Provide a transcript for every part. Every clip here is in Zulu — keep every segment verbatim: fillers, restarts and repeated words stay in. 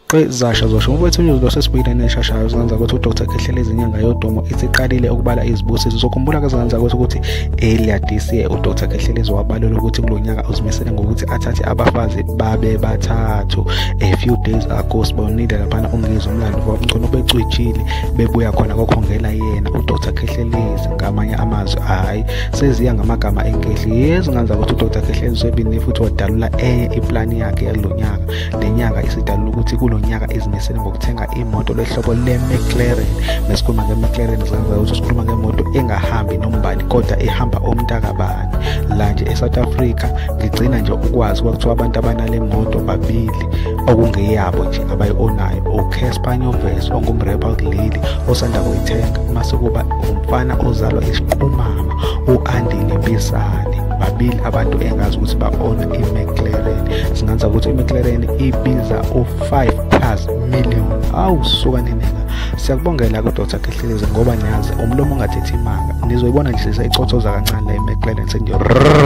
Zasha zosho ubethunyuzo losesibhekene neshashayo zanza ukuthi uDoctor Khehlelezi inyanga yodumo isiqalile ukubala izibusiso zokhumbula kazanza ukuthi eliyadisi uDoctor Khehlelezi wabalula ukuthi kulonyaka uzimisele ngokuthi athathe abafazi babe bathathu. A few days ago sibonile lapha umngizo umlando wabungcono becwijile bebuya khona kokhongela yena uDoctor Khehlelezi ngamanye amazwi hayi seziya ngamagama enkehli yezi nganza ukuthi uDoctor Khehlelezi sebini futhi wadalula enye iplan yakhe yalonyaka lenyanga isidalula ukuthi nyaka izimisele ngokuthenga imoto lehlobo leMcLaren. Mesikhuluma ngeMcLaren zanza ukuthi sikhuluma ngemoto engahambi nombani kodwa ehamba omntakabani la nje eSouth Africa. Ngigcina nje ukwazi ukuthi abantu abanale moto babili okungeyabo nje abayonayo uCasper Nyovesi ongumrapper kuleli osanda kuyithenga mase kuba umfana ozalwa esiqhumama uAndile Mpisane, babili abantu engazi ukuthi ba-ona iMcLaren. Singanza ukuthi iMcLaren ibiza u five plus million. Awusuka neneka siyakubongela kuDoctor Khehlelezi ngoba niyazi umlomo ungathethi imanga nizoyibona nje sesayicothoza kancane la iMcLaren sendiyo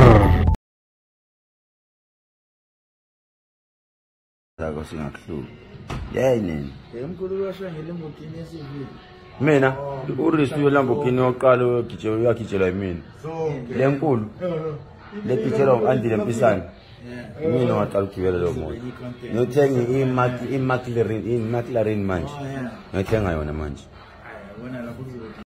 zako singakuhluki yey nini emkhulu washwa ngeLambogini yesivile mina uRisiwe Lamborghini oqala uyogijela uyagijela yimina lenkulu legijela uAndile Mpisane mina waqala ukugibela lo moto ngiyothenga iMcLaren iMcLaren manje ngiyothenga yona manje.